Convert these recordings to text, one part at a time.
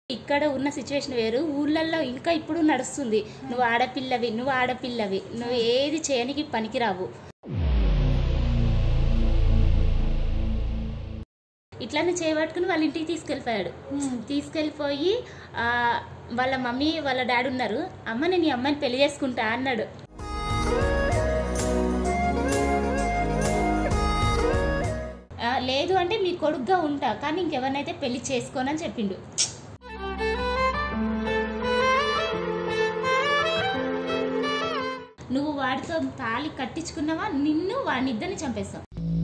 ఇక్కడ ఉన్న సిచ్యువేషన్ వేరు, ఊళ్ళల్లో ఇంకా ఇప్పుడు నడుస్తుంది. నువ్వు ఆడపిల్లవి, నువ్వు ఏది చేయనికి పనికిరావు. ఇట్లానే చేయబట్టుకుని వాళ్ళ ఇంటికి తీసుకెళ్ళిపోయి వాళ్ళ మమ్మీ వాళ్ళ డాడీ ఉన్నారు. అమ్మ నేను ఈ అమ్మాయిని పెళ్లి చేసుకుంటా అన్నాడు. లేదు అంటే మీ కొడుకుగా ఉంటా, కానీ ఇంకెవరినైతే పెళ్లి చేసుకోనని చెప్పిండు. నువ్వు వాడితో తాళి కట్టించుకున్నావా, నిన్ను వాడినిద్దరిని చంపేస్తావు.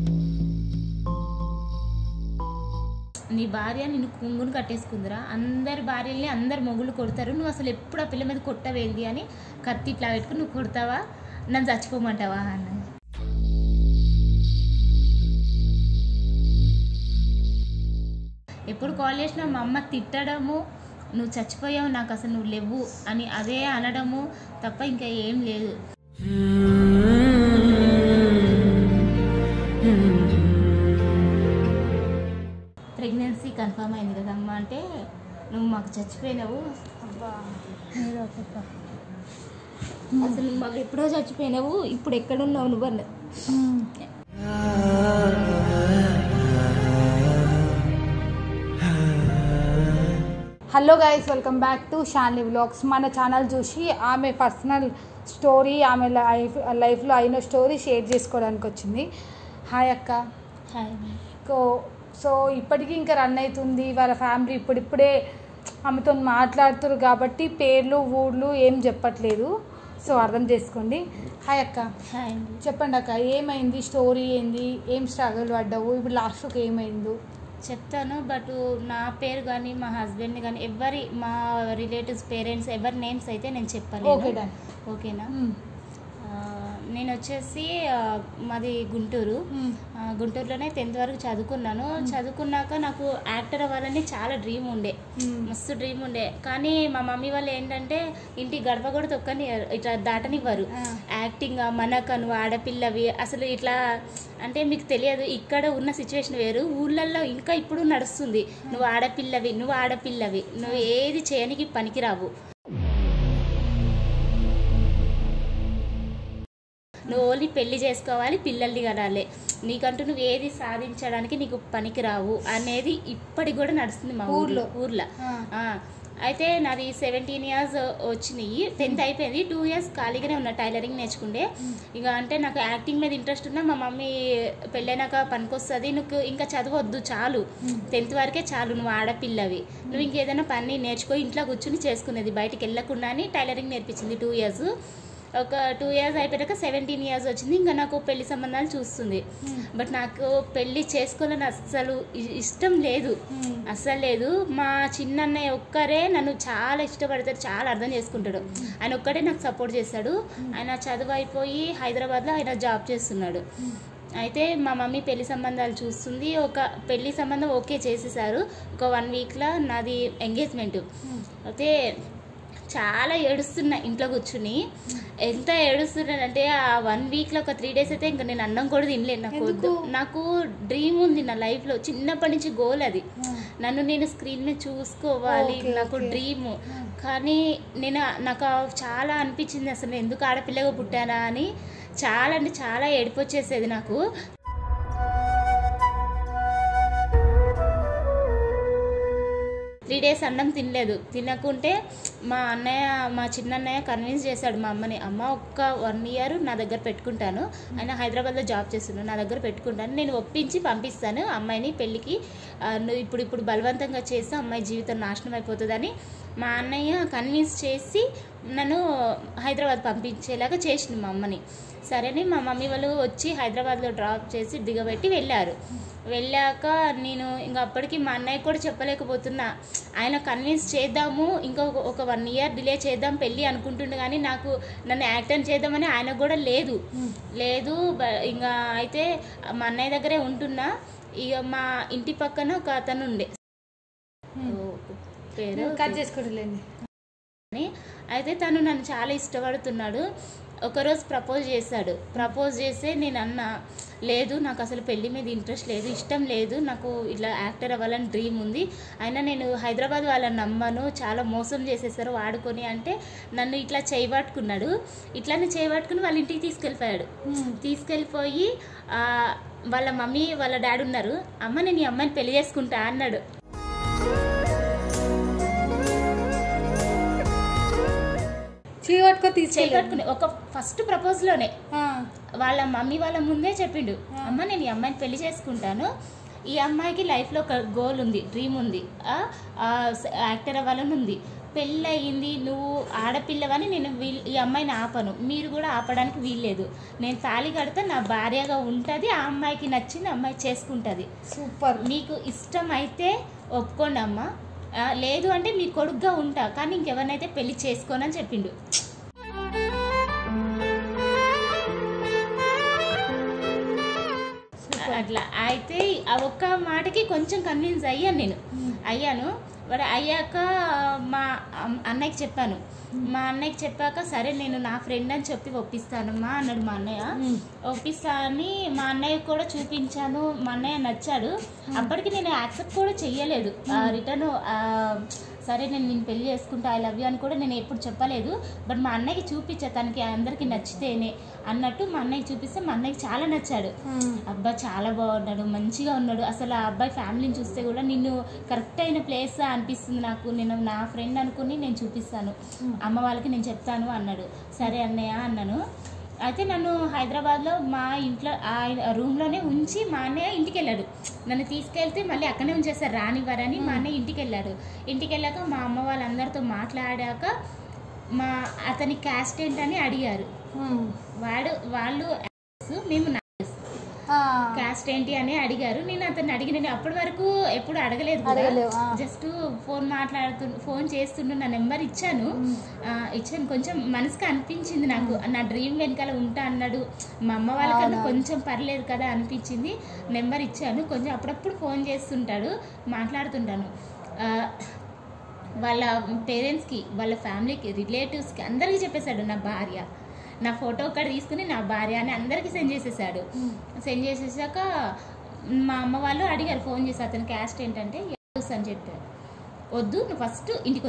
నీ భార్య నిన్ను కుంగును కట్టేసుకుందిరా, అందరి భార్యల్ని అందరు మొగుళ్ళు కొడతారు, నువ్వు అసలు ఎప్పుడు ఆ పిల్ల మీద కొట్టవేంది అని కత్తి ఇట్లా పెట్టుకుని నువ్వు కొడతావా, నన్ను చచ్చిపోమంటావా అన్న. ఎప్పుడు కాల్ చేసినా మా అమ్మ తిట్టడము, నువ్వు చచ్చిపోయావు, నాకు అసలు నువ్వు లేవు అని అదే అనడము తప్ప ఇంకా ఏం లేదు. ప్రెగ్నెన్సీ కన్ఫర్మ్ అయింది కదమ్మా అంటే నువ్వు మాకు చచ్చిపోయినావు. అబ్బా అసలు నువ్వు మాకు ఎప్పుడో చచ్చిపోయినావు, ఇప్పుడు ఎక్కడున్నావు నువ్వు అన్న. Hello guys, welcome back to షాన్లీ వ్లాగ్స్. మన ఛానల్ చూసి ఆమె పర్సనల్ స్టోరీ, ఆమె లైఫ్లో అయిన స్టోరీ షేర్ చేసుకోవడానికి వచ్చింది. హాయ్ అక్క. హాయ్. సో ఇప్పటికీ ఇంకా రన్ అవుతుంది. వాళ్ళ ఫ్యామిలీ ఇప్పుడిప్పుడే ఆమెతో మాట్లాడుతున్నారు కాబట్టి పేర్లు ఊర్లు ఏం చెప్పట్లేదు, సో అర్థం చేసుకోండి. హాయ్ అక్క. హాయ్. చెప్పండి అక్క, ఏమైంది, స్టోరీ ఏంది, ఏం స్ట్రగుల్ పడ్డావు, ఇప్పుడు లాస్ట్కి ఏమైందో చెప్తాను. బట్ నా పేరు కానీ మా హస్బెండ్ని కానీ ఎవరి మా రిలేటివ్స్ పేరెంట్స్ ఎవరి నేమ్స్ అయితే నేను చెప్పాను. ఓకేనా? నేను వచ్చేసి మాది గుంటూరులోనే 10th వరకు చదువుకున్నాను. చదువుకున్నాక నాకు యాక్టర్ అవ్వాలని చాలా డ్రీమ్ ఉండే, మస్తు డ్రీమ్ ఉండే. కానీ మా మమ్మీ వాళ్ళు ఏంటంటే ఇంటి గడప కూడా తొక్కని ఇట్లా దాటనివ్వరు. యాక్టింగ్ మనకు నువ్వు ఆడపిల్లవి, అసలు ఇట్లా అంటే మీకు తెలియదు, ఇక్కడ ఉన్న సిచ్యువేషన్ వేరు, ఊళ్ళల్లో ఇంకా ఇప్పుడు నడుస్తుంది. నువ్వు ఆడపిల్లవి, నువ్వు ఏది చేయనికి పనికిరావు, నువ్వు ఓన్లీ పెళ్లి చేసుకోవాలి, పిల్లల్ని కనాలి, నీకంటూ నువ్వు ఏది సాధించడానికి నీకు పనికిరావు అనేది ఇప్పటికి కూడా నడుస్తుంది మా ఊర్లో. అయితే నాది 17 years వచ్చినాయి, 10th అయిపోయింది, 2 years ఖాళీగానే ఉన్నా, టైలరింగ్ నేర్చుకుంటే. ఇక అంటే నాకు యాక్టింగ్ మీద ఇంట్రెస్ట్ ఉన్నా, మా మమ్మీ పెళ్ళైనాక పనికొస్తుంది, నువ్వు ఇంకా చదవద్దు, చాలు 10th వరకే చాలు, నువ్వు ఆడపిల్లవి, నువ్వు ఇంకేదైనా పని నేర్చుకో, ఇంట్లో కూర్చుని చేసుకునేది, బయటికి వెళ్ళకుండా అని టైలరింగ్ నేర్పించింది 2 years. ఒక 2 years అయిపోయాక 17 years వచ్చింది. ఇంకా నాకు పెళ్లి సంబంధాలు చూస్తుంది. బట్ నాకు పెళ్లి చేసుకోవాలని అస్సలు ఇష్టం లేదు, అస్సలు లేదు. మా చిన్నన్నయ్య ఒక్కరే నన్ను చాలా ఇష్టపడతాడు, చాలా అర్థం చేసుకుంటాడు, ఆయన ఒక్కడే నాకు సపోర్ట్ చేస్తాడు. ఆయన చదువు అయిపోయి హైదరాబాద్లో ఆయన జాబ్ చేస్తున్నాడు. అయితే మా మమ్మీ పెళ్లి సంబంధాలు చూస్తుంది. ఒక పెళ్లి సంబంధం ఓకే చేసేసారు. ఒక 1 weekలో నాది ఎంగేజ్మెంట్. అయితే చాలా ఏడుస్తున్నా ఇంట్లో కూర్చుని. ఎంత ఏడుస్తున్నానంటే ఆ 1 weekలో ఒక 3 days అయితే ఇంకా నేను అన్నం కూడా తినలేను. నాకు డ్రీమ్ ఉంది నా లైఫ్లో, చిన్నప్పటి నుంచి గోల్ అది, నన్ను నేను స్క్రీన్ మీద చూసుకోవాలి, నాకు డ్రీమ్. కానీ నాకు చాలా అనిపించింది అసలు ఎందుకు ఆడపిల్లగా పుట్టానా అని, చాలా అంటే చాలా ఏడుపు వచ్చేసేది నాకు. days అన్నం తినకుంటే మా చిన్నన్నయ్య కన్విన్స్ చేశాడు మా అమ్మని, అమ్మ ఒక్క 1 year నా దగ్గర పెట్టుకుంటాను, ఆయన హైదరాబాద్లో జాబ్ చేస్తున్నాను, నా దగ్గర పెట్టుకుంటాను, నేను ఒప్పించి పంపిస్తాను అమ్మాయిని పెళ్ళికి, ఇప్పుడు బలవంతంగా చేస్తే అమ్మాయి జీవితం నాశనం అయిపోతుందని మా అన్నయ్య కన్విన్స్ చేసి నన్ను హైదరాబాద్ పంపించేలాగా చేసింది మా అమ్మని. సరేని మా మమ్మీ వాళ్ళు వచ్చి హైదరాబాద్లో డ్రాప్ చేసి దిగబెట్టి వెళ్ళాక నేను ఇంకా అప్పటికి మా అన్నయ్య కూడా చెప్పలేకపోతున్నా. ఆయన కన్విన్స్ చేద్దాము, ఇంకా ఒక 1 year డిలే చేద్దాం పెళ్ళి అనుకుంటుండే, కానీ నన్ను యాక్టర్ చేద్దామని ఆయన కూడా లేదు. ఇంకా అయితే మా అన్నయ్య దగ్గరే ఉంటున్నా. ఇక మా ఇంటి పక్కన ఒక అతను ఉండే, పేరు కట్ చేసుకోవట్లేదు, అయితే తను నన్ను చాలా ఇష్టపడుతున్నాడు. ఒకరోజు ప్రపోజ్ చేస్తే నేను అన్నా, లేదు నాకు అసలు పెళ్లి మీద ఇంట్రెస్ట్ లేదు, ఇష్టం లేదు, నాకు ఇట్లా యాక్టర్ అవ్వాలని డ్రీమ్ ఉంది, అయినా నేను హైదరాబాద్ వాళ్ళని నమ్మను, చాలా మోసం చేసేసారు వాడుకొని అంటే నన్ను ఇట్లా చేయబట్టుకున్నాడు. ఇట్లానే చేయబట్టుకుని వాళ్ళ ఇంటికి తీసుకెళ్ళిపోయాడు. తీసుకెళ్ళిపోయి వాళ్ళ మమ్మీ వాళ్ళ డాడీ ఉన్నారు, అమ్మ నేను ఈ అమ్మాయిని పెళ్లి చేసుకుంటా అన్నాడు. చేయబట్టుకుని ఒక ఫస్ట్ ప్రపోజ్లోనే వాళ్ళ మమ్మీ వాళ్ళ ముందే చెప్పిండు, అమ్మ నేను ఈ అమ్మాయిని పెళ్లి చేసుకుంటాను, ఈ అమ్మాయికి లైఫ్లో ఒక గోల్ ఉంది, డ్రీమ్ ఉంది, యాక్టర్ అవ్వాలని ఉంది, పెళ్ళి అయ్యింది, నువ్వు ఆడపిల్లవని నేను ఈ అమ్మాయిని ఆపను, మీరు కూడా ఆపడానికి వీల్లేదు, నేను తాళి కడితే నా భార్యగా ఉంటుంది, ఆ అమ్మాయికి నచ్చింది అమ్మాయి చేసుకుంటుంది, సూపర్, మీకు ఇష్టం అయితే ఒప్పుకోండి అమ్మ, లేదు అంటే మీ కొడుకుగా ఉంటా, కానీ ఇంకెవరినైతే పెళ్లి చేసుకోనని చెప్పిండు. అట్లా అయితే ఆ ఒక్క మాటకి కొంచెం కన్విన్స్ అయ్యాను. వాడు అయ్యాక మా అన్నయ్యకి చెప్పాను. మా అన్నయ్యకి చెప్పాక సరే నేను నా ఫ్రెండ్ అని చెప్పి ఒప్పిస్తానమ్మా అన్నాడు మా అన్నయ్య. ఒప్పిస్తా అని మా అన్నయ్య కూడా చూపించాను. మా అన్నయ్య నచ్చాడు. అప్పటికి నేను యాక్సెప్ట్ కూడా చెయ్యలేదు. రిటర్న్ సరే నేను పెళ్లి చేసుకుంటా, ఐ లవ్ యూ అని కూడా నేను ఎప్పుడు చెప్పలేదు. బట్ మా అన్నయ్యకి చూపించా, తనకి అందరికీ నచ్చితేనే అన్నట్టు మా అన్నయ్యకి చూపిస్తే మా అన్నయ్యకి చాలా నచ్చాడు. అబ్బాయి చాలా బాగున్నాడు, మంచిగా ఉన్నాడు. అసలు ఆ అబ్బాయి ఫ్యామిలీని చూస్తే కూడా నిన్ను కరెక్ట్ అయిన ప్లేస్ అనిపిస్తుంది నాకు, నేను నా ఫ్రెండ్ అనుకుని నేను చూపిస్తాను, అమ్మ వాళ్ళకి నేను చెప్తాను అన్నాడు. సరే అన్నయ్య అన్నాను. అయితే నన్ను హైదరాబాద్లో మా ఇంట్లో రూమ్లోనే ఉంచి మా అన్నయ్య ఇంటికి వెళ్ళాడు. నన్ను తీసుకెళ్తే మళ్ళీ అక్కడే ఉంచేస్తారు, రానివ్వరని మా అన్నయ్య ఇంటికి వెళ్ళాడు. ఇంటికి వెళ్ళాక మా అమ్మ వాళ్ళందరితో మాట్లాడాక అతని క్యాస్ట్ ఏంటని అడిగారు. వాళ్ళు మేము క్యాస్ట్ ఏంటి అని అడిగారు. నేను అతన్ని అడిగిన అప్పటి వరకు ఎప్పుడు అడగలేదు, జస్ట్ ఫోన్ చేస్తుండే నా నెంబర్ ఇచ్చాను. కొంచెం మనసుకు అనిపించింది నాకు, నా డ్రీమ్ వెనకాల ఉంటా అన్నాడు. మా అమ్మ వాళ్ళకన్నా కొంచెం పర్లేదు కదా అనిపించింది. నెంబర్ ఇచ్చాను. కొంచెం అప్పుడప్పుడు ఫోన్ చేస్తుంటాడు, మాట్లాడుతుంటాను. వాళ్ళ పేరెంట్స్కి, వాళ్ళ ఫ్యామిలీకి, రిలేటివ్స్కి అందరికీ చెప్పేశాడు నా భార్య. నా ఫోటో ఒకటి తీసుకుని నా భార్య అని అందరికీ సెండ్ చేసేసాడు. సెండ్ చేసేసాక మా అమ్మ వాళ్ళు అడిగారు ఫోన్ చేసి, అతని క్యాస్ట్ ఏంటంటే అని చెప్పారు. వద్దు నువ్వు ఫస్ట్ ఇంటికి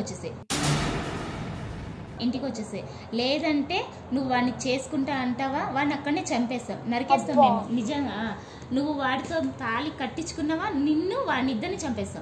వచ్చేసే, లేదంటే నువ్వు వాడిని చేసుకుంటా అంటావా, వాడిని అక్కడనే చంపేస్తాం, నరికేస్తాం మేము. నిజంగా నువ్వు వాడితో తాళి కట్టించుకున్నావా, నిన్ను వాడిని ఇద్దరిని చంపేస్తాం.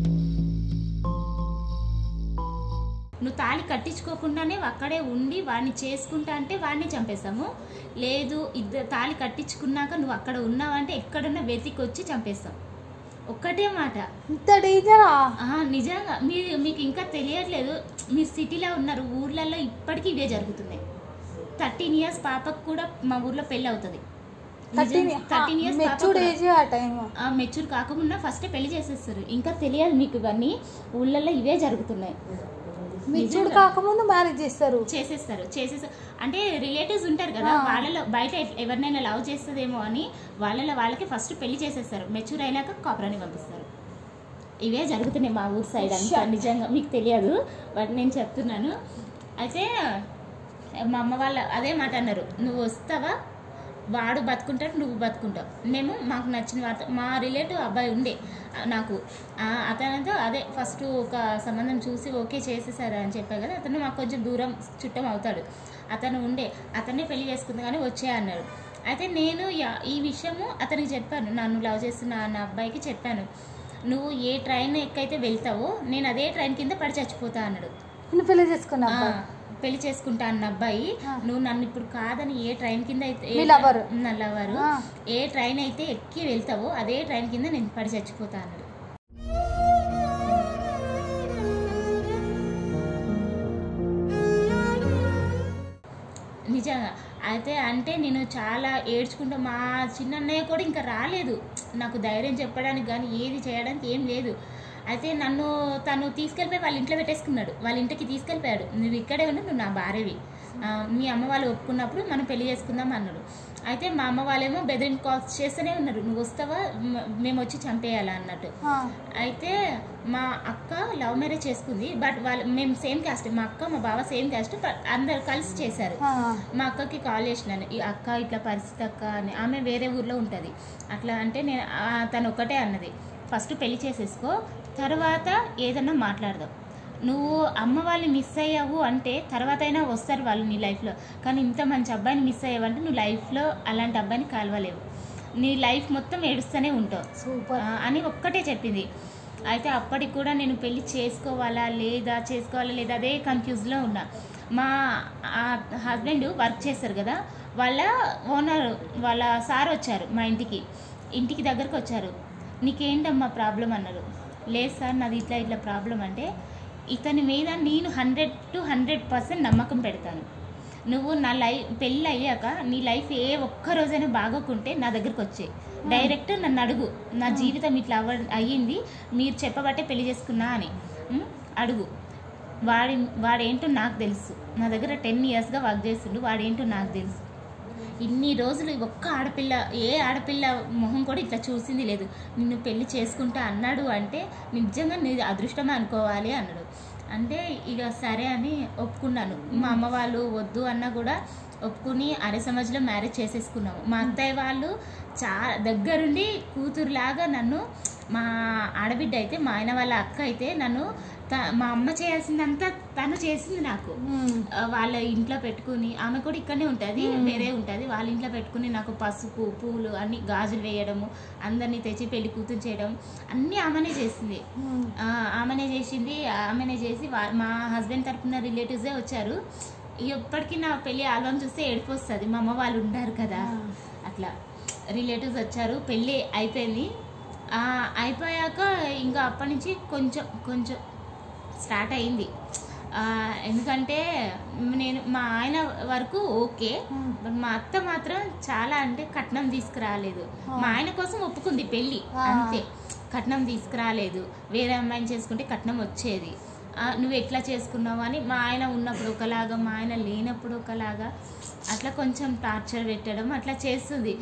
నువ్వు తాళి కట్టించుకోకుండానే అక్కడే ఉండి వాడిని చేసుకుంటా అంటే వాడిని చంపేస్తాము. లేదు తాళి కట్టించుకున్నాక నువ్వు అక్కడ ఉన్నావంటే ఎక్కడున్నా వెతికి వచ్చి చంపేస్తాం. ఒక్కటే మాట. ఇంత డేంజరా? నిజంగా మీకు ఇంకా తెలియట్లేదు. మీరు సిటీలో ఉన్నారు, ఊర్లలో ఇప్పటికీ ఇవే జరుగుతున్నాయి. 13 years పాపకు కూడా మా ఊర్లో పెళ్ళి అవుతుంది. 13 years మెచ్యూర్ కాకుండా ఫస్ట్ పెళ్లి చేసేస్తారు. ఇంకా తెలియదు మీకు, ఇవన్నీ ఊళ్ళల్లో ఇవే జరుగుతున్నాయి. మెచ్యూర్ కాకముందు మ్యారేజ్ చేసేస్తారు. అంటే రిలేటివ్స్ ఉంటారు కదా, వాళ్ళలో బయట ఎవరినైనా లవ్ చేస్తుందేమో అని వాళ్ళకి ఫస్ట్ పెళ్లి చేసేస్తారు. మెచ్యూర్ అయినాక కాపురాన్ని పంపిస్తారు. ఇవే జరుగుతున్నాయి మా ఊరు సైడ్ అంతా. నిజంగా మీకు తెలియదు, బట్ నేను చెప్తున్నాను. అయితే మా అమ్మ వాళ్ళు అదే మాట అన్నారు, నువ్వు వస్తావా, వాడు బతుకుంటాడు, నువ్వు బతుకుంటావు. మాకు నచ్చిన వార్త, మా రిలేటివ్ అబ్బాయి ఉండే నాకు, అతనితో అదే ఫస్ట్ ఒక సంబంధం చూసి ఓకే చేసేసారు అని చెప్పారు కదా, అతను మాకు కొంచెం దూరం చుట్టం అవుతాడు. అతను ఉండే, అతన్నే పెళ్లి చేసుకుంది కానీ వచ్చే అన్నాడు. అయితే నేను ఈ విషయము అతనికి చెప్పాను, నన్ను లవ్ చేస్తున్న నా అబ్బాయికి చెప్పాను, నువ్వు ఏ ట్రైన్ ఎక్కైతే వెళ్తావో నేను అదే ట్రైన్ కింద పడి చచ్చిపోతా అన్నాడు. పెళ్లి చేసుకుంటా అన్న అబ్బాయి, నువ్వు నన్ను ఇప్పుడు కాదని ఏ ట్రైన్ కింద అయితే నల్లవారు ఏ ట్రైన్ అయితే ఎక్కి వెళ్తావో అదే ట్రైన్ కింద నేను పడి చచ్చిపోతా అన్నాడు. నిజంగా అయితే అంటే నేను చాలా ఏడ్చుకుంటా. మా చిన్నన్నయ్య కూడా ఇంకా రాలేదు నాకు ధైర్యం చెప్పడానికి కానీ ఏది చేయడానికి ఏం లేదు. అయితే తను తీసుకెళ్ళిపోయి వాళ్ళ ఇంట్లో పెట్టేసుకున్నాడు. వాళ్ళ ఇంటికి తీసుకెళ్ళిపోయాడు, నువ్వు ఇక్కడే ఉండి నువ్వు నా భార్యవి, మీ అమ్మ వాళ్ళు ఒప్పుకున్నప్పుడు మనం పెళ్లి చేసుకుందాం అన్నారు. అయితే మా అమ్మ వాళ్ళేమో బెదిరింపు కాల్స్ చేస్తూనే ఉన్నారు, నువ్వు వస్తావా మేము వచ్చి చంపేయాలా అన్నట్టు. అయితే మా అక్క లవ్ మ్యారేజ్ చేసుకుంది, బట్ మేము సేమ్ క్యాస్ట్, మా అక్క మా బావ సేమ్ క్యాస్ట్, అందరు కలిసి చేశారు. మా అక్కకి కాల్ చేసినాను, ఈ అక్క ఇట్లా పరిస్థితి అక్క అని. ఆమె వేరే ఊర్లో ఉంటుంది. అట్లా అంటే నేను తను ఒక్కటే అన్నది, ఫస్ట్ పెళ్లి చేసేసుకో, తర్వాత ఏదన్నా మాట్లాడదాం. నువ్వు అమ్మ వాళ్ళని మిస్ అయ్యావు అంటే తర్వాత అయినా వస్తారు వాళ్ళు నీ లైఫ్లో, కానీ ఇంత మంచి అబ్బాయిని మిస్ అయ్యావంటే నువ్వు లైఫ్లో అలాంటి అబ్బాయిని కలవలేవు, నీ లైఫ్ మొత్తం ఏడుస్తూనే ఉంటావు సూపర్ అని ఒక్కటే చెప్పింది. అయితే అప్పటికి కూడా నేను పెళ్ళి చేసుకోవాలా లేదా అదే కన్ఫ్యూజ్లో ఉన్నా. మా హస్బెండ్ వర్క్ చేస్తారు కదా, వాళ్ళ ఓనర్ వాళ్ళ సార్ వచ్చారు మా ఇంటికి దగ్గరకు వచ్చారు. నీకేంటమ్మా ప్రాబ్లం అన్నారు. లేదు సార్ నాది ఇట్లా ప్రాబ్లం అంటే, ఇతని మీద నేను 100% నమ్మకం పెడతాను. నువ్వు నా పెళ్ళి అయ్యాక నీ లైఫ్ ఏ ఒక్క రోజైనా బాగోకుంటే నా దగ్గరకు వచ్చాయి, డైరెక్ట్ నన్ను అడుగు, నా జీవితం ఇట్లా అయ్యింది మీరు చెప్పబట్టే పెళ్లి చేసుకున్నా అని అడుగు. వాడేంటో నాకు తెలుసు, నా దగ్గర 10 yearsగా వర్క్ చేస్తుండు, వాడేంటో నాకు తెలుసు. ఇన్ని రోజులు ఒక్క ఆడపిల్ల మొహం కూడా ఇట్లా చూసింది లేదు. నిన్ను పెళ్లి చేసుకుంటా అన్నాడు అంటే నిజంగా నీ అదృష్టమే అనుకోవాలి అన్నాడు. అంటే ఇక సరే అని ఒప్పుకున్నాను. మా అమ్మ వాళ్ళు వద్దు అన్నా కూడా ఒప్పుకుని అరే సమాజ్లో మ్యారేజ్ చేసేసుకున్నాము. మా అత్తయ్య వాళ్ళు దగ్గరుండి కూతురులాగా నన్ను, మా ఆడబిడ్డ అయితే మా ఆయన వాళ్ళ అక్క అయితే నన్ను మా అమ్మ చేయాల్సిందంతా తను చేసింది నాకు. వాళ్ళ ఇంట్లో పెట్టుకుని, ఆమె కూడా ఇక్కడనే ఉంటుంది, వేరే ఉంటుంది, వాళ్ళ ఇంట్లో పెట్టుకుని నాకు పసుపు పూలు అన్ని గాజులు వేయడము, అందరినీ తెచ్చి పెళ్లి కూతురు చేయడం అన్నీ ఆమెనే చేసింది. ఆమెనే చేసి మా హస్బెండ్ తరఫున రిలేటివ్సే వచ్చారు. ఎప్పటికీ నా పెళ్ళి ఆల్బమ్ చూస్తే ఏడుపు వస్తుంది, మా అమ్మ వాళ్ళు ఉంటారు కదా, అట్లా రిలేటివ్స్ వచ్చారు. పెళ్ళి అయిపోయింది. అయిపోయాక ఇంకా అప్పటి నుంచి కొంచెం స్టార్ట్ అయింది. ఎందుకంటే నేను మా ఆయన వరకు ఓకే, బట్ మా అత్త మాత్రం చాలా అంటే కట్నం తీసుకురాలేదు. మా ఆయన కోసం ఒప్పుకుంది పెళ్ళి అంతే, కట్నం తీసుకురాలేదు. వేరే అమ్మాయిని చేసుకుంటే కట్నం వచ్చేది. నువ్వు ఎట్లా చేసుకున్నావు అని మా ఆయన ఉన్నప్పుడు ఒకలాగా, మా ఆయన లేనప్పుడు ఒకలాగా, అట్లా కొంచెం టార్చర్ పెట్టడం అట్లా చేస్తుంది.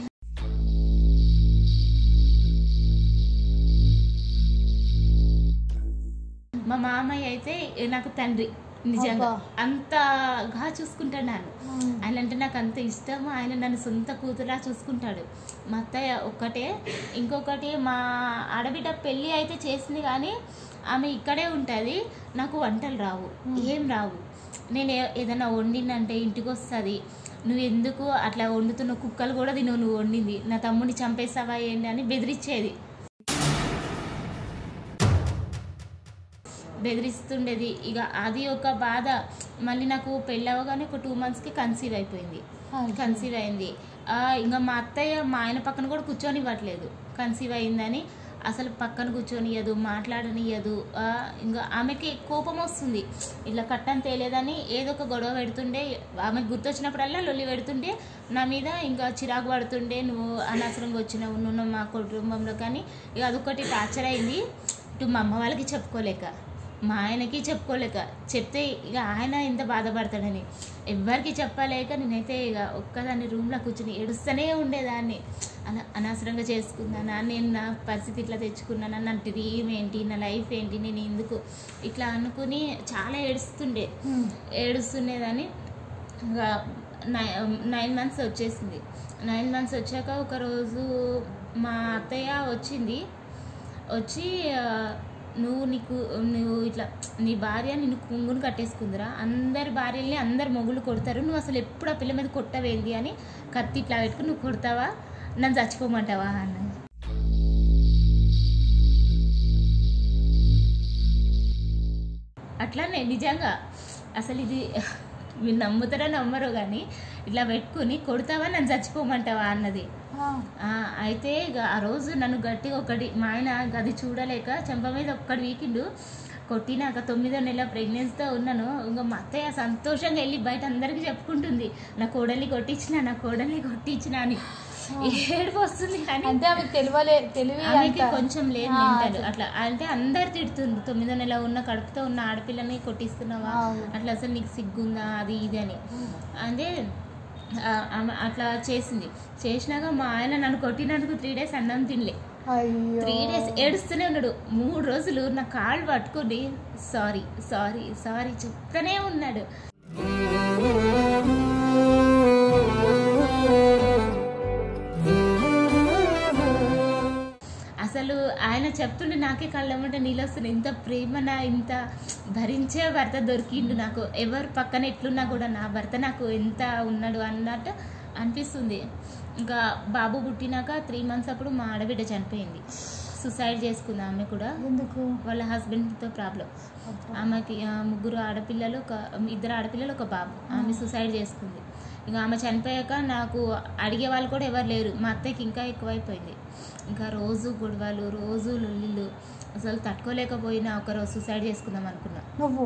మా మామయ్య అయితే నాకు తండ్రి, నిజంగా అంతగా చూసుకుంటాడు నన్ను. ఆయన అంటే నాకు అంత ఇష్టము, ఆయన నన్ను సొంత కూతురులా చూసుకుంటాడు. మా అత్తయ్య ఒక్కటే. ఇంకొకటి మా ఆడబిడ్డ పెళ్ళి అయితే చేసింది కానీ ఆమె ఇక్కడే ఉంటుంది. నాకు వంటలు రావు, ఏం రావు. నేను ఏదైనా వండిందంటే ఇంటికి వస్తుంది, నువ్వు ఎందుకు అట్లా వండుతున్నావు, కుక్కలు కూడా నువ్వు వండింది, నా తమ్ముడిని చంపేస్తావా ఏంటి అని బెదిరిస్తుండేది. ఇక అది ఒక బాధ. మళ్ళీ నాకు పెళ్ళి అవ్వగానే ఒక 2 monthsకి కన్సీవ్ అయింది. ఇంకా మా అత్తయ్య మా ఆయన పక్కన కూడా కూర్చొనివ్వట్లేదు, కన్సీవ్ అయిందని అసలు పక్కన కూర్చొనియదు, మాట్లాడనియదు. ఇంకా ఆమెకి కోపం వస్తుంది, ఇట్లా కట్టని తేలేదని ఏదో ఒక గొడవ పెడుతుండే, ఆమెకు గుర్తొచ్చినప్పుడల్లా లొల్లి పెడుతుండే నా మీద. ఇంకా చిరాకు పడుతుండే, నువ్వు అనవసరంగా వచ్చినావు, నువ్వు మా కుటుంబంలో. కానీ ఇక అదొకటి టార్చర్ అయింది. ఇటు మా అమ్మ వాళ్ళకి చెప్పుకోలేక, మా ఆయనకి చెప్పుకోలేక, చెప్తే ఇక ఆయన ఎంత బాధపడతాడని ఎవ్వరికి చెప్పలేక నేనైతే ఇక ఒక్కదాన్ని రూమ్లో కూర్చుని ఏడుస్తూనే ఉండేదాన్ని. అనవసరంగా చేసుకున్నానా, నేను నా పరిస్థితి ఇట్లా తెచ్చుకున్నానా, నా డ్రీమ్ ఏంటి, నా లైఫ్ ఏంటి, నేను ఎందుకు ఇట్లా అనుకుని చాలా ఏడుస్తుండేదాన్ని. ఇంకా 9 months వచ్చేసింది. 9 months వచ్చాక ఒకరోజు మా అత్తయ్య వచ్చి నువ్వు ఇట్లా నీ భార్య నిన్ను కుంగును కట్టేసుకుందిరా, అందరి భార్యల్ని అందరు మొగుళ్ళు కొడతారు, నువ్వు అసలు ఎప్పుడు ఆ పిల్ల మీద కొట్టవేంది అని కత్తి ఇట్లా పెట్టుకుని, నువ్వు కొడతావా, నన్ను చచ్చిపోమంటావా అన్న. అట్లానే నిజంగా అసలు ఇది మీరు నమ్ముతారో నమ్మరో కానీ ఇట్లా పెట్టుకుని కొడతావా, నన్ను చచ్చిపోమంటావా అన్నది. అయితే ఇక ఆ రోజు నన్ను గట్టిగా మా ఆయన అది చూడలేక చెంప మీద ఒక్కటి వీకిండు. కొట్టినాక 9వ నెల ప్రెగ్నెన్సీతో ఉన్నాను. ఇంకా మా అత్తయ్య సంతోషంగా వెళ్ళి బయట అందరికీ చెప్పుకుంటుంది, నా కోడల్ని కొట్టించిన అని. ఏడుపు వస్తుంది. కానీ అంటే ఆమెకి తెలివి ఆమెకి కొంచెం లేదు మెంటల్ అట్లా. అంటే అందరు తిడుతుండ్రు 9వ నెల ఉన్న కడుపుతో ఉన్న ఆడపిల్లని కొట్టిస్తున్నావా, అట్లా అసలు నీకు సిగ్గుందా, అది ఇది అని. అంటే అట్లా చేసినాక మా ఆయన నన్ను కొట్టినందుకు 3 days అన్నం తినలే. 3 days ఏడుస్తూనే ఉన్నాడు. 3 రోజులు నా కాళ్ళు పట్టుకుని సారీ సారీ సారీ చెప్తానే ఉన్నాడు. అసలు ఆయన చెప్తుంటే నాకే కళ్ళమంటే నీళ్ళు వస్తున్నాయి. ఇంత ప్రేమన, ఇంత భరించే భర్త దొరికిండు నాకు. ఎవరు పక్కన ఎట్లున్నా కూడా నా భర్త నాకు ఎంత ఉన్నాడు అన్నట్టు అనిపిస్తుంది. ఇంకా బాబు పుట్టినాక 3 months అప్పుడు మా ఆడబిడ్డ చనిపోయింది. సూసైడ్ చేసుకుంది ఆమె కూడా. ఎందుకు? వాళ్ళ హస్బెండ్తో ప్రాబ్లం. ఆమెకి 3 ఆడపిల్లలు, 2 ఆడపిల్లలు, 1 బాబు. ఆమె సూసైడ్ చేసుకుంది. ఇక ఆమె చనిపోయాక నాకు అడిగే వాళ్ళు కూడా ఎవరు లేరు. మా అత్తయ్యకి ఇంకా ఎక్కువైపోయింది. ఇంకా రోజు గొడవలు, రోజు లొల్లిలు, అసలు తట్టుకోలేకపోయినా ఒకరోజు సూసైడ్ చేసుకుందాం అనుకున్నా. నువ్వు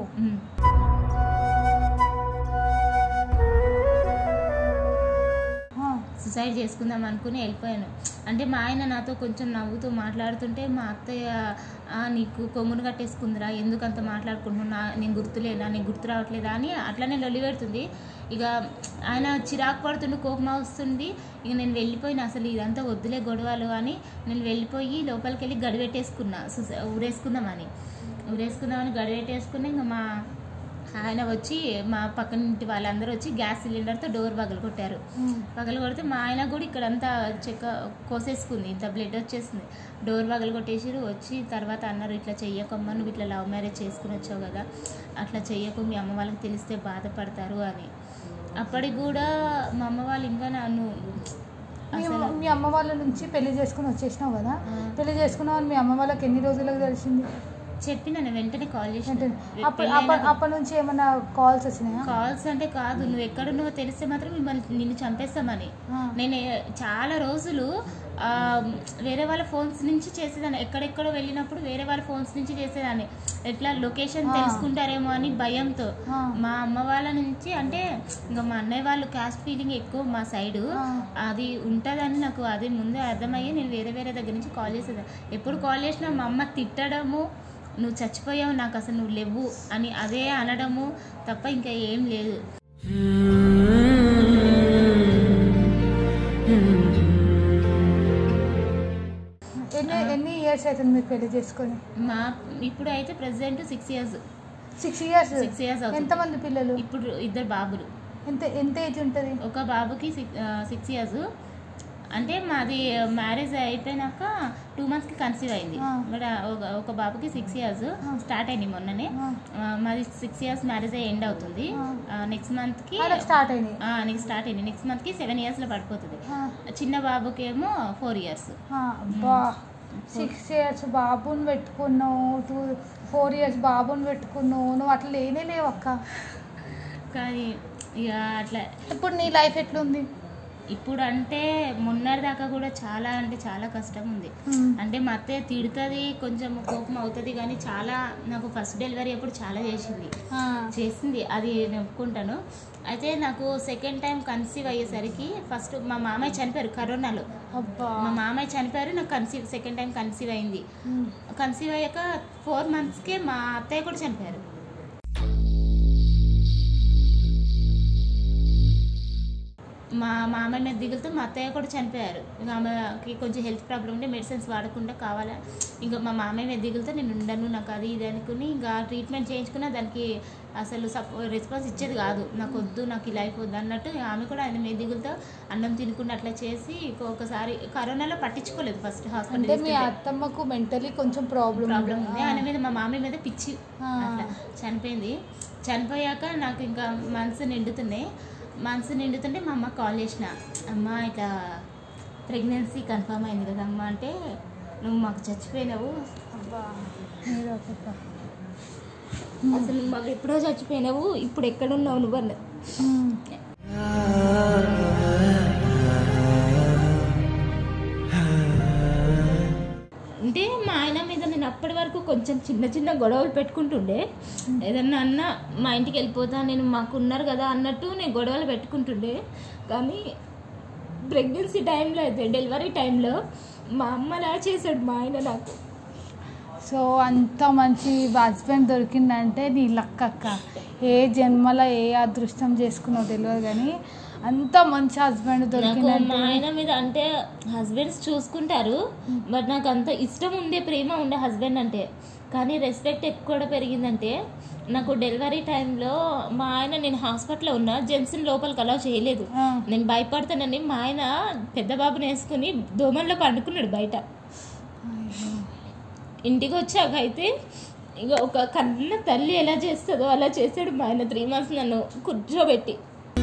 సూసైడ్ చేసుకుందాం అనుకుని వెళ్ళిపోయాను. అంటే మా ఆయన నాతో కొంచెం నవ్వుతూ మాట్లాడుతుంటే మా అత్తయ్య నీకు కొమ్మును కట్టేసుకుందిరా, ఎందుకు అంత మాట్లాడుకుంటున్నా, నేను గుర్తులేదా, నీకు గుర్తు రావట్లేదా అని అట్లనే లొల్లి పెడుతుంది. ఇక ఆయన చిరాకు పడుతుండి, కోపం వస్తుంది. ఇక నేను వెళ్ళిపోయినా, అసలు ఇదంతా వద్దులే గొడవలు అని నేను వెళ్ళిపోయి లోపలికి వెళ్ళి గడిపెట్టేసుకున్నా. ఊరేసుకుందామని గడిపెట్టేసుకుని ఇంకా మా ఆయన వచ్చి, మా పక్కనింటి వాళ్ళందరూ వచ్చి గ్యాస్ సిలిండర్తో డోర్ పగలగొట్టారు. పగలగొడితే మా ఆయన కూడా ఇక్కడంతా కోసేసుకుంది, ఇంత బ్లడ్ వచ్చేసింది. డోర్ పగలగొట్టేసారు. వచ్చి తర్వాత అన్నారు, ఇట్లా చెయ్యకమ్మా, నువ్వు ఇట్లా లవ్ మ్యారేజ్ చేసుకుని వచ్చావు కదా, అట్లా చెయ్యకు, మీ అమ్మ వాళ్ళకి తెలిస్తే బాధపడతారు అని. అప్పటికి కూడా మా అమ్మ వాళ్ళు ఇంకా నన్ను, మీ అమ్మ వాళ్ళ నుంచి పెళ్లి చేసుకుని వచ్చేసినావు కదా, పెళ్లి చేసుకున్నావు అని మీ అమ్మ వాళ్ళకి ఎన్ని రోజులకు తెలిసింది? చెప్పిన వెంటనే కాల్ చేసి. అప్పటి నుంచి ఏమన్నా కాల్స్ వచ్చినాయా? కాల్స్ అంటే కాదు, నువ్వు ఎక్కడున్నావో తెలిస్తే మాత్రం మిమ్మల్ని నిన్ను చంపేస్తామని. నేను చాలా రోజులు వేరే వాళ్ళ ఫోన్స్ నుంచి చేసేదాన్ని. ఎక్కడెక్కడో వెళ్ళినప్పుడు వేరే వాళ్ళ ఫోన్స్ నుంచి చేసేదాన్ని. ఎట్లా లొకేషన్ తెలుసుకుంటారేమో అని భయంతో. మా అమ్మ వాళ్ళ నుంచి అంటే ఇంకా మా అన్నయ్య వాళ్ళు క్యాస్ట్ ఫీలింగ్ ఎక్కువ మా సైడు, అది ఉంటుందని నాకు అది ముందే అర్థమయ్యి నేను వేరే వేరే దగ్గర నుంచి కాల్ చేసేదాన్ని. ఎప్పుడు కాల్ చేసినా మా అమ్మ తిట్టడము, నువ్వు చచ్చిపోయావు, నాకు అసలు నువ్వు లేవు అని అదే అనడము తప్ప ఇంకా ఏం లేదు. ఎన్ని ఇయర్స్ అవుతుంది మీరు పెళ్లి చేసుకొని? ఇప్పుడు అయితే ప్రెసెంట్ 6 years. 6 years? 6 years అవుతుంది. ఎంతమంది పిల్లలు? ఇప్పుడు 2 బాబులు. ఎంత ఏజ్ ఉంటుంది? ఒక బాబుకి 6 years. అంటే మాది మ్యారేజ్ అయిపోయినాక 2 monthsకి కన్సీవ్ అయింది. బట్ ఒక బాబుకి 6 years స్టార్ట్ అయింది మొన్ననే. మాది 6 years మ్యారేజ్ అయ్యి ఎండ్ అవుతుంది. నెక్స్ట్ మంత్కి స్టార్ట్ అయింది. నెక్స్ట్ మంత్కి 7 yearsలో పడిపోతుంది. చిన్న బాబుకి ఏమో 4 years. 6 years బాబుని పెట్టుకున్నావు, 4 years బాబుని పెట్టుకున్నావు, నువ్వు అట్లా లేనే లేవు అక్క. కానీ ఇక అట్లా. ఇప్పుడు నీ లైఫ్ ఎట్లుంది? ఇప్పుడు అంటే మొన్నటిదాకా కూడా చాలా అంటే చాలా కష్టం ఉంది. అంటే మా అత్తయ్య తిడుతుంది, కొంచెం కోపం అవుతుంది, కానీ చాలా నాకు ఫస్ట్ డెలివరీ అప్పుడు చాలా చేసింది, అది నేను ఒప్పుకుంటాను. అయితే నాకు సెకండ్ టైం కన్సీవ్ అయ్యేసరికి ఫస్ట్ మా మామయ్య చనిపోయారు కరోనాలో. మా మామయ్య చనిపోయారు, నాకు సెకండ్ టైం కన్సీవ్ అయింది. కన్సీవ్ అయ్యాక 4 monthsకే మా అత్తయ్య కూడా చనిపోయారు. మా మామయ్య మీద దిగులుతో మా అత్తయ్య కూడా చనిపోయారు. ఇంకా ఆమెకి కొంచెం హెల్త్ ప్రాబ్లం ఉంటే మెడిసిన్స్ వాడకుండా కావాలా, ఇంకా మా మామయ్య మీద దిగులుతో నేను ఉండను, నాకు అది ఇది అనుకుని ఇంకా ట్రీట్మెంట్ చేయించుకున్నా. దానికి అసలు రెస్పాన్స్ ఇచ్చేది కాదు, నాకు వద్దు, నాకు ఈ లైఫ్ వద్దు అన్నట్టు. ఆమె కూడా ఆయన మీద దిగులుతో అన్నం తినుకుని అట్లా చేసి ఒకసారి కరోనాలో పట్టించుకోలేదు. First hospital. మీ అత్తమ్మకు మెంటలీ కొంచెం ప్రాబ్లం ఉంది. ఆయన మీద మా మామయ్య మీద పిచ్చి అట్లా చనిపోయింది. చనిపోయాక నాకు ఇంకా మంత్స్ నిండుతుంటే మా అమ్మ కాల్ చేసిన, అమ్మ ఇట్లా ప్రెగ్నెన్సీ కన్ఫర్మ్ అయింది కదా అమ్మ అంటే, నువ్వు మాకు చచ్చిపోయినావు, అసలు నువ్వు మాకు ఎప్పుడో చచ్చిపోయినావు, ఇప్పుడు ఎక్కడున్నావు నువ్వు అన్న. అంటే మా ఆయన మీద నేను అప్పటి వరకు కొంచెం చిన్న చిన్న గొడవలు పెట్టుకుంటుండే. ఏదన్నా అన్నా మా ఇంటికి వెళ్ళిపోతా, నేను మాకు ఉన్నారు కదా అన్నట్టు నేను గొడవలు పెట్టుకుంటుండే. కానీ ప్రెగ్నెన్సీ టైంలో అయితే డెలివరీ టైంలో మా అమ్మలా చేశాడు మా ఆయన నాకు. సో అంత మంచి హస్బెండ్ దొరికిందంటే నీ లక్కక్క. ఏ జన్మలో ఏ అదృష్టం చేసుకున్నావు తెలియదు కానీ అంత మంచి హస్బెండ్ దొరికిందంటే. మా ఆయన మీద అంటే హస్బెండ్స్ చూసుకుంటారు, బట్ నాకు అంత ఇష్టం ఉండే, ప్రేమ ఉండే హస్బెండ్ అంటే. కానీ రెస్పెక్ట్ ఎక్కువ పెరిగిందంటే నాకు డెలివరీ టైంలో మా ఆయన, నేను హాస్పిటల్లో ఉన్నా, జెంట్స్ని లోపలికి అలా చేయలేదు. నేను భయపడతానని మా ఆయన పెద్ద బాబుని వేసుకుని దోమల్లో పండుకున్నాడు బయట. ఇంటికి వచ్చాక అయితే ఇక ఒక కన్న తల్లి ఎలా చేస్తుందో అలా చేశాడు మా ఆయన. 3 months నన్ను కూర్చోబెట్టి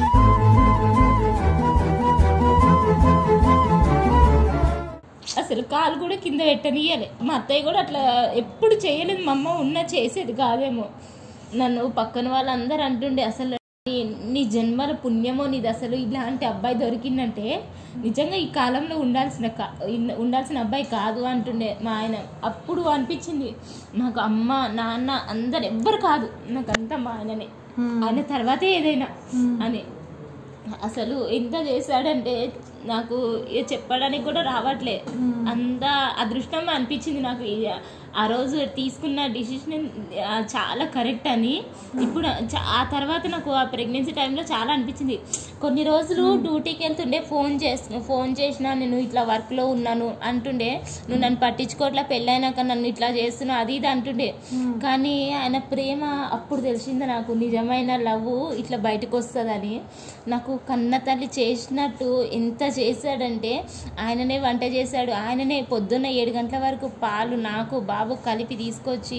అసలు కాలు కూడా కింద పెట్టనియ్యాలి. మా అత్తయ్య కూడా అట్లా ఎప్పుడు చేయలేదు, మా అమ్మ ఉన్న చేసేది కాదేమో. నన్ను పక్కన వాళ్ళందరూ అంటుండే, అసలు నీ జన్మల పుణ్యమో నీది, అసలు ఇలాంటి అబ్బాయి దొరికిందంటే నిజంగా ఈ కాలంలో ఉండాల్సిన అబ్బాయి కాదు అంటుండే మా ఆయన. అప్పుడు అనిపించింది నాకు అమ్మ నాన్న అందరు ఎవ్వరు కాదు, నాకు అంతా మా ఆయననే, ఆయన తర్వాతే ఏదైనా అని. అసలు ఎంత చేశాడంటే నాకు చెప్పడానికి కూడా రావట్లే, అంత అదృష్టం అనిపించింది నాకు. ఆ రోజు తీసుకున్న డిసిషన్ చాలా కరెక్ట్ అని. ఇప్పుడు ఆ తర్వాత నాకు ఆ ప్రెగ్నెన్సీ టైంలో చాలా అనిపించింది. కొన్ని రోజులు డ్యూటీకి వెళ్తుండే, ఫోన్ చేసినా నేను ఇట్లా వర్క్లో ఉన్నాను అంటుండే, నువ్వు నన్ను పట్టించుకోవట్లా, పెళ్ళైనాక నన్ను ఇట్లా చేస్తున్నావు అది ఇది అంటుండే. కానీ ఆయన ప్రేమ అప్పుడు తెలిసింది నాకు, నిజమైన లవ్ ఇట్లా బయటకు వస్తుందని. నాకు కన్న తల్లి చేసినట్టు ఎంత చేశాడంటే, ఆయననే వంట చేశాడు, ఆయననే పొద్దున్న 7 గంటల వరకు పాలు నాకు బాబు కలిపి తీసుకొచ్చి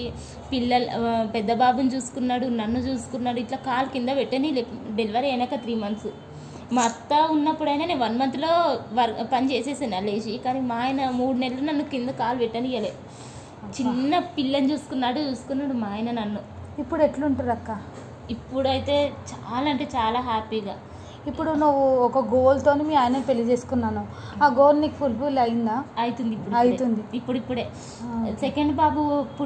పెద్ద బాబుని చూసుకున్నాడు, నన్ను చూసుకున్నాడు. ఇట్లా కాలు కింద పెట్టని డెలివరీ అయినాక 3 months. మా అత్త ఉన్నప్పుడైనా నేను 1 monthలో పని చేసేసాను లేచి. కానీ మా ఆయన 3 నెలలు నన్ను కింద కాలు పెట్టనియలే. చిన్న పిల్లని చూసుకున్నాడు మా ఆయన నన్ను. ఇప్పుడు ఎట్లుంటారు అక్క? ఇప్పుడైతే చాలా అంటే చాలా హ్యాపీగా. ఇప్పుడు నువ్వు ఒక గోల్తో మీ ఆయన పెళ్లి చేసుకున్నాను, ఆ గోల్ నీకు ఫుల్ఫిల్ అయిందా? అవుతుంది. ఇప్పుడే సెకండ్ బాబు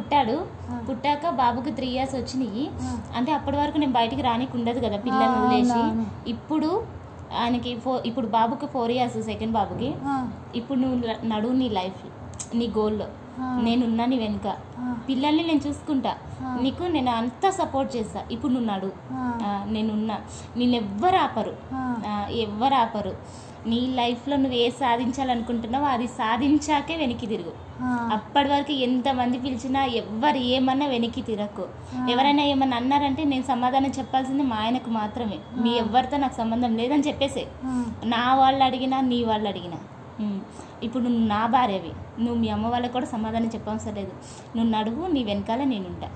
పుట్టాక బాబుకి 3 years వచ్చినాయి. అంటే అప్పటి వరకు నేను బయటికి రానికి ఉండదు కదా పిల్లల్ని వదిలేసి. ఇప్పుడు ఆయనకి ఇప్పుడు బాబుకి 4 years సెకండ్ బాబుకి. ఇప్పుడు నువ్వు నడువు నీ లైఫ్, నీ గోల్లో నేనున్నా, నీ వెనుక పిల్లల్ని నేను చూసుకుంటా, నీకు నేను అంతా సపోర్ట్ చేస్తా. ఇప్పుడు నువ్వు నడు, నేనున్నా, ఎవ్వరు ఆపరు. నీ లైఫ్లో నువ్వు ఏ సాధించాలనుకుంటున్నావో అది సాధించాకే వెనక్కి తిరుగు. అప్పటి వరకు ఎంతమంది పిలిచినా ఎవ్వరు ఏమన్నా వెనక్కి తిరగకు. ఎవరైనా ఏమన్నా అన్నారంటే నేను సమాధానం చెప్పాల్సింది మా ఆయనకు మాత్రమే. మీ ఎవరితో నాకు సంబంధం లేదని చెప్పేసే. నా వాళ్ళు అడిగినా, నీ వాళ్ళు అడిగినా, ఇప్పుడు నువ్వు నా భార్యవి, నువ్వు మీ అమ్మ వాళ్ళకి కూడా సమాధానం చెప్పవసరం లేదు. నువ్వు నడువు, నీ వెనకాల నేనుంటా.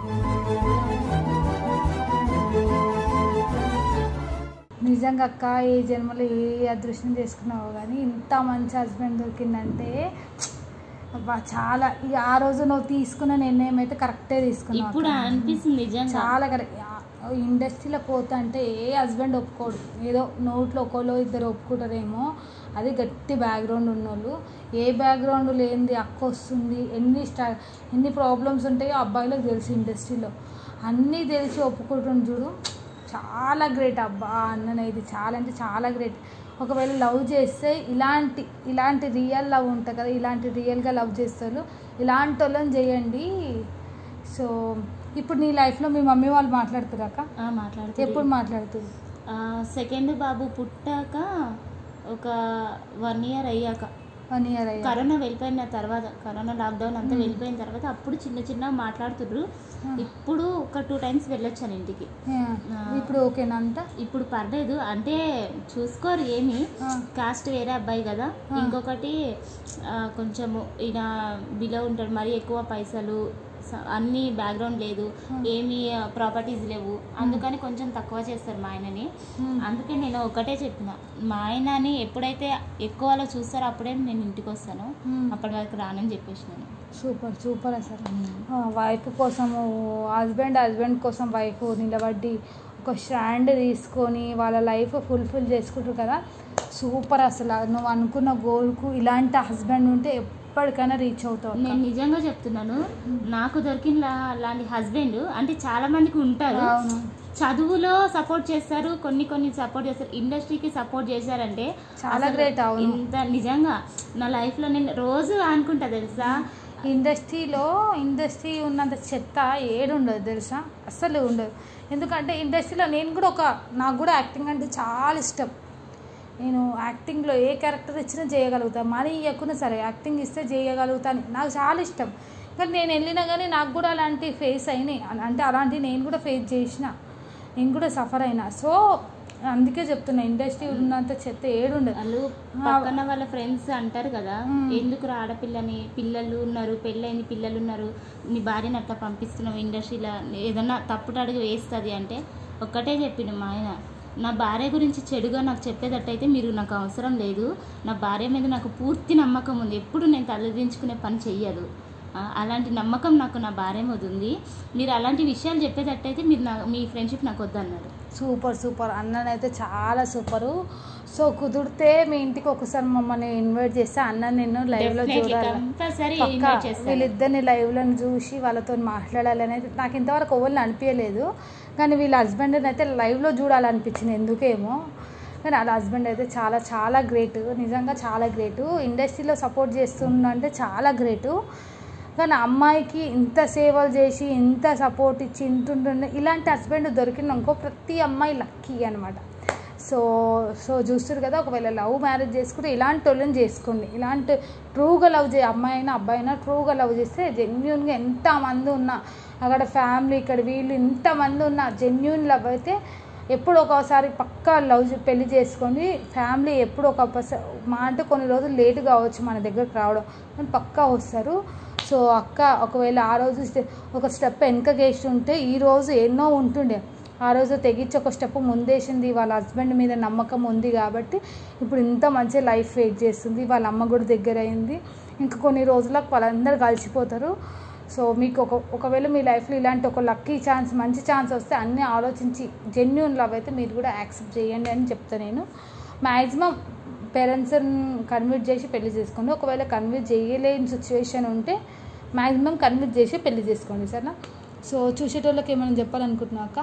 నిజంగా అక్క, ఏ జన్మలో ఏ అదృష్టం చేసుకున్నావు కానీ ఇంత మంచి హస్బెండ్ దొరికిందంటే చాలా. ఇక ఆ రోజు నువ్వు తీసుకున్న నిర్ణయం అయితే కరెక్టే తీసుకున్నావు. ఇప్పుడు అనిపిస్తుంది నిజంగా చాలా కరెక్ట్. ఇండస్ట్రీలో పోతా అంటే ఏ హస్బెండ్ ఒప్పుకోడు, ఏదో నోట్లో ఒకళ్ళు ఇద్దరు ఒప్పుకుంటారేమో, అది గట్టి బ్యాక్గ్రౌండ్ ఉన్నోళ్ళు. ఏ బ్యాక్గ్రౌండ్ లేనిది అక్క వస్తుంది, ఎన్ని ప్రాబ్లమ్స్ ఉంటాయో అబ్బాయిలకు తెలుసు. ఇండస్ట్రీలో అన్నీ తెలిసి ఒప్పుకుంటుంది చూడు, చాలా గ్రేట్ అబ్బా అన్ననే. ఇది చాలా అంటే చాలా గ్రేట్. ఒకవేళ లవ్ చేస్తే ఇలాంటి రియల్ లవ్ ఉంటుంది కదా, ఇలాంటి రియల్గా లవ్ చేస్తారు, ఇలాంటి వాళ్ళని చేయండి. సో ఇప్పుడు నీ లైఫ్లో మీ మమ్మీ వాళ్ళు మాట్లాడుతురాక? మాట్లాడుతారు. ఎప్పుడు మాట్లాడుతుంది? సెకండ్ బాబు పుట్టాక ఒక 1 year అయ్యాక, కరోనా వెళ్ళిపోయిన తర్వాత, కరోనా లాక్డౌన్ అంతా వెళ్ళిపోయిన తర్వాత అప్పుడు చిన్న మాట్లాడుతుర్రు. ఇప్పుడు ఒక 2 times వెళ్ళొచ్చాను ఇంటికి. ఇప్పుడు ఓకేనా అంట? ఇప్పుడు పర్లేదు, అంటే చూసుకోరు ఏమి, కాస్ట్ వేరే అబ్బాయి కదా. ఇంకొకటి కొంచెము ఈయన బిలో ఉంటాడు, మరీ ఎక్కువ పైసలు అన్ని బ్యాక్గ్రౌండ్ లేదు, ఏమి ప్రాపర్టీస్ లేవు, అందుకని కొంచెం తక్కువ చేస్తారు మా ఆయనని. అందుకే నేను ఒకటే చెప్పిన, మా ఆయనని ఎప్పుడైతే ఎక్కువలో చూస్తారో అప్పుడే నేను ఇంటికి వస్తాను, అప్పటి వరకు రానని చెప్పేసినాను. సూపర్ అసలు. వైఫ్ కోసము హస్బెండ్ కోసం వైఫ్ నిలబడి ఒక స్టాండ్ తీసుకొని వాళ్ళ లైఫ్ ఫుల్ఫిల్ చేసుకుంటారు కదా, సూపర్ అసలు. నువ్వు అనుకున్న గోల్కు ఇలాంటి హస్బెండ్ ఉంటే ఎప్పటికైనా రీచ్ అవుతావు. నేను నిజంగా చెప్తున్నాను, నాకు దొరికిన అలాంటి హస్బెండ్ అంటే చాలా మందికి ఉంటారు, చదువులో సపోర్ట్ చేస్తారు, కొన్ని సపోర్ట్ చేస్తారు, ఇండస్ట్రీకి సపోర్ట్ చేశారంటే చాలా గ్రేట్. ఇంత నిజంగా నా లైఫ్లో నేను రోజు అనుకుంటా తెలుసా, ఇండస్ట్రీ ఉన్నంత చెత్త ఏడుండదు తెలుసా, అస్సలు ఉండదు. ఎందుకంటే ఇండస్ట్రీలో నేను కూడా నాకు కూడా యాక్టింగ్ అంటే చాలా ఇష్టం. నేను యాక్టింగ్లో ఏ క్యారెక్టర్ ఇచ్చినా చేయగలుగుతాను, మనీ ఇవ్వకున్నా సరే యాక్టింగ్ ఇస్తే చేయగలుగుతాను, నాకు చాలా ఇష్టం. కానీ నేను వెళ్ళినా కానీ నాకు కూడా అలాంటి ఫేస్ అయినాయి, అంటే అలాంటివి నేను కూడా ఫేస్ చేసిన, నేను కూడా సఫర్ అయినా. సో అందుకే చెప్తున్నా, ఇండస్ట్రీ ఉన్నంత చెత్త ఏడుండదు. వాళ్ళు పక్కన వాళ్ళ ఫ్రెండ్స్ అంటారు కదా, ఎందుకు ఆడపిల్లని, పిల్లలు ఉన్నారు, పెళ్ళైన పిల్లలు ఉన్నారు, నీ భార్యని అట్లా పంపిస్తున్నావు ఇండస్ట్రీలో, ఏదన్నా తప్పుడు అడుగు వేస్తుంది అంటే ఒక్కటే చెప్పిండు మా ఆయన, నా భార్య గురించి చెడుగా నాకు చెప్పేటట్టయితే మీరు నాకు అవసరం లేదు, నా భార్య మీద నాకు పూర్తి నమ్మకం ఉంది, ఎప్పుడు నేను తలదించుకునే పని చెయ్యదు, అలాంటి నమ్మకం నాకు నా భార్య మీద ఉంది, మీరు అలాంటి విషయాలు చెప్పేటట్టయితే మీరు మీ ఫ్రెండ్షిప్ నాకు వద్దన్నాడు. సూపర్ అన్ననైతే చాలా సూపరు. సో కుదిరితే మీ ఇంటికి ఒకసారి మమ్మల్ని ఇన్వైట్ చేస్తే అన్న నిన్ను లైవ్లో చూడాలి, వీళ్ళిద్దరిని లైవ్లో చూసి వాళ్ళతో మాట్లాడాలి అనేది నాకు ఇంతవరకు ఎవరిని అనిపించలేదు. కానీ వీళ్ళ హస్బెండ్ని అయితే లైవ్లో చూడాలనిపించింది ఎందుకేమో. కానీ వాళ్ళ హస్బెండ్ అయితే చాలా చాలా గ్రేట్, నిజంగా చాలా గ్రేటు. ఇండస్ట్రీలో సపోర్ట్ చేస్తుందంటే చాలా గ్రేటు. కానీ అమ్మాయికి ఇంత సేవలు చేసి ఇంత సపోర్ట్ ఇచ్చి ఇంటుండే ఇలాంటి హస్బెండ్ దొరికినాకో ప్రతి అమ్మాయి లక్కీ అనమాట. సో చూస్తారు కదా, ఒకవేళ లవ్ మ్యారేజ్ చేసుకుంటే ఇలాంటి వాళ్ళని చేసుకోండి. ఇలాంటి ట్రూగా లవ్ అమ్మాయి అయినా అబ్బాయి అయినా ట్రూగా లవ్ చేస్తే జెన్యున్గా ఎంతమంది ఉన్నా అక్కడ ఫ్యామిలీ ఇక్కడ వీళ్ళు ఇంతమంది ఉన్నా జెన్యున్ లవ్ అయితే ఎప్పుడు ఒకసారి పక్కా పెళ్లి చేసుకొని ఫ్యామిలీ ఎప్పుడు మా అంటే కొన్ని రోజులు లేట్ కావచ్చు మన దగ్గరకు రావడం, కానీ పక్కా వస్తారు. సో అక్క ఒకవేళ ఆ రోజు ఒక స్టెప్ వెనకకేసి ఉంటే ఈరోజు ఎన్నో ఉంటుండే, ఆ రోజు తెగించి ఒక స్టెప్ ముందేసింది, వాళ్ళ హస్బెండ్ మీద నమ్మకం ఉంది కాబట్టి ఇప్పుడు ఇంత మంచి లైఫ్ ఫేస్ చేస్తుంది, వాళ్ళ అమ్మ కూడా దగ్గర అయింది, ఇంకా కొన్ని రోజులకు వాళ్ళందరూ కలిసిపోతారు. సో మీకు ఒకవేళ మీ లైఫ్లో ఇలాంటి ఒక లక్కీ ఛాన్స్ మంచి ఛాన్స్ వస్తే అన్నీ ఆలోచించి జెన్యూన్ లవ్ అయితే మీరు కూడా యాక్సెప్ట్ చేయండి అని చెప్తాను నేను. మ్యాక్సిమం పేరెంట్స్ని కన్విన్స్ చేసి పెళ్లి చేసుకోండి, ఒకవేళ కన్విన్స్ చేయలేని సిచ్యువేషన్ ఉంటే మ్యాక్సిమం కన్విన్స్ చేసి పెళ్లి చేసుకోండి సరేనా. సో చూసేటోళ్ళకి ఏమైనా చెప్పాలనుకుంటున్నావు అక్క?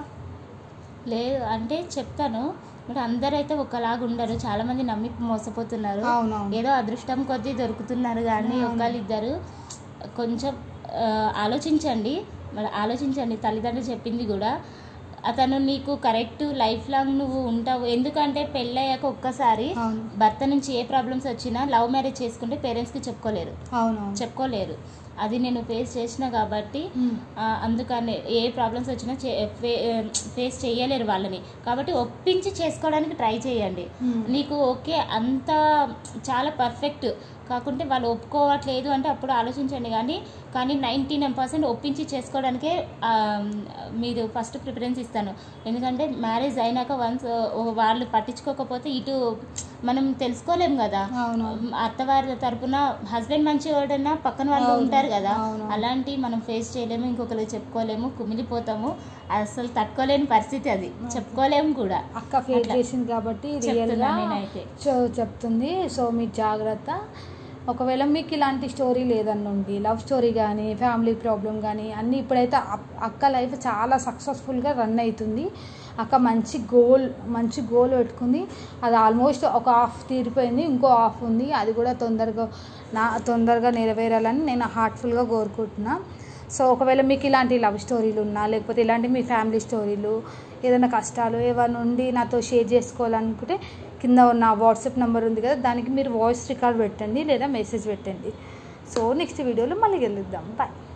లేదు అంటే చెప్తాను, బట్ అందరైతే ఒకలాగా ఉండరు, చాలా మంది నమ్మి మోసపోతున్నారు, ఏదో అదృష్టం కొద్దీ దొరుకుతున్నారు, కానీ ఒకళ్ళిద్దరు కొంచెం ఆలోచించండి. తల్లిదండ్రులు చెప్పింది కూడా, అతను నీకు కరెక్ట్ లైఫ్ లాంగ్ నువ్వు ఉంటావు. ఎందుకంటే పెళ్ళయ్యాక ఒక్కసారి భర్త నుంచి ఏ ప్రాబ్లమ్స్ వచ్చినా లవ్ మ్యారేజ్ చేసుకుంటే పేరెంట్స్కి చెప్పుకోలేరు. అది నేను ఫేస్ చేసిన కాబట్టి అందుకని ఏ ప్రాబ్లమ్స్ వచ్చినా ఫేస్ చేయలేరు వాళ్ళని, కాబట్టి ఒప్పించి చేసుకోవడానికి ట్రై చేయండి. నీకు ఓకే అంత చాలా పర్ఫెక్ట్ కాకుంటే వాళ్ళు ఒప్పుకోవట్లేదు అంటే అప్పుడు ఆలోచించండి, కానీ 99% ఒప్పించి చేసుకోవడానికే మీరు ఫస్ట్ ప్రిఫరెన్స్ ఇస్తాను. ఎందుకంటే మ్యారేజ్ అయినాక వన్స్ వాళ్ళు పట్టించుకోకపోతే ఇటు మనం తెలుసుకోలేము కదా, అత్తవారి తరపున హస్బెండ్ మంచివాడన్నా పక్కన వాళ్ళు ఉంటారు కదా, అలాంటి మనం ఫేస్ చేయలేము, ఇంకొకరికి చెప్పుకోలేము, కుమిలిపోతాము, అసలు తట్టుకోలేని పరిస్థితి, అది చెప్పుకోలేము కూడా. అక్క ఫేస్ చేసింది కాబట్టి నేనైతే చెప్తుంది. సో మీ జాగ్రత్త. ఒకవేళ మీకు ఇలాంటి స్టోరీ లేదన్నుండి, లవ్ స్టోరీ కానీ ఫ్యామిలీ ప్రాబ్లం కానీ అన్నీ ఇప్పుడైతే అక్క లైఫ్ చాలా సక్సెస్ఫుల్గా రన్ అవుతుంది. అక్క మంచి గోల్ పెట్టుకుంది, అది ఆల్మోస్ట్ ఒక హాఫ్ తీరిపోయింది, ఇంకో హాఫ్ ఉంది, అది కూడా తొందరగా నెరవేరాలని నేను హార్ట్ఫుల్గా కోరుకుంటున్నా. సో ఒకవేళ మీకు ఇలాంటి లవ్ స్టోరీలు ఉన్నా లేకపోతే ఇలాంటి మీ ఫ్యామిలీ స్టోరీలు ఏదైనా కష్టాలు ఏమైనా ఉండి నాతో షేర్ చేసుకోవాలనుకుంటే కింద ఉన్న వాట్సాప్ నెంబర్ ఉంది కదా, దానికి మీరు వాయిస్ రికార్డ్ పెట్టండి లేదా మెసేజ్ పెట్టండి. సో నెక్స్ట్ వీడియోలో మళ్ళీ కలుద్దాం. బాయ్.